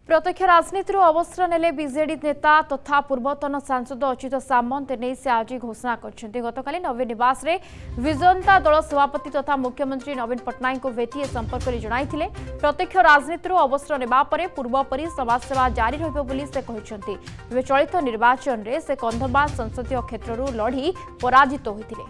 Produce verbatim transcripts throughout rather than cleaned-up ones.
प्रत्यक्ष राजनीति अवसर नेले बीजेडी नेता तथा पूर्वतन सांसद अच्युत सामंत ने से आज घोषणा करछन्ती। गतकाली नवीन निवास रे विजयंता दल सभापति तथा मुख्यमंत्री नवीन पट्टनायक को भेटी संपर्क में जणाइथिले। प्रत्यक्ष राजनीति अवसर नेबा परे पूर्वपरी समाजसेवा जारी रहिबो बोली से कहिसन्ती। वे चलित निर्वाचन रे से कंधमाल संसदीय क्षेत्ररू लढी पराजित होइथिले।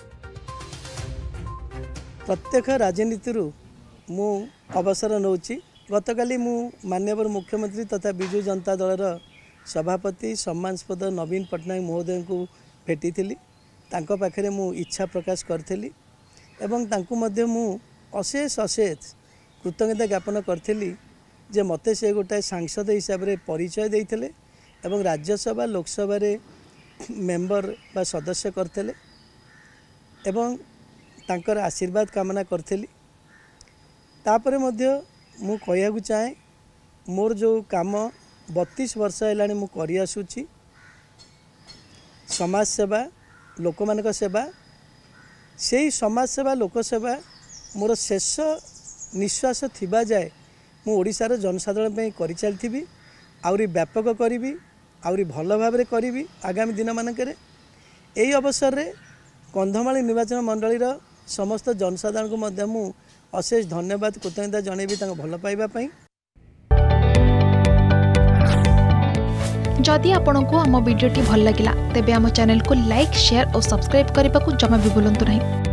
प्रत्यक्ष राजनीति मु अवसर नौची। गतकाली मु माननीय मुख्यमंत्री तथा विजु जनता दलर सभापति सम्मानस्पद नवीन पट्टनायक महोदय को भेटी थी। तांको पाखरे मु इच्छा प्रकाश करथिली एवं तांको मध्य मु अशेष अशेष कृतज्ञता ज्ञापन करथिली जे मते से गोटे सांसद हिसाब रे परिचय देइथिले एवं राज्यसभा लोकसभा रे मेंबर बा सदस्य करथिले एवं तांकर आशीर्वाद कामना करथिली। तापरे मध्य मु कहू चाहे मोर जो काम बत्तीस वर्ष है मु करी आसुची समाज सेवा लोक मान सेवा से ही समाज सेवा लोक सेवा मोर शेष निश्वास थिबा जाए मु ओडिशार जनसाधारण पे करि चलथिबी आउरी व्यापक करी आउरी भल भाव करी आगामी दिन मानकरे। एही अवसर रे कंधमाल निर्वाचन मंडली समस्त जनसाधारण को मध्य मु अशेष धन्यवाद कृतज्ञता जनइबी तांको भल पाइबा पई। जदि आपंक आम भिडी भल लगा तेब आम चैनल को लाइक शेयर और सब्सक्राइब करने को जमा भी भूलु नहीं।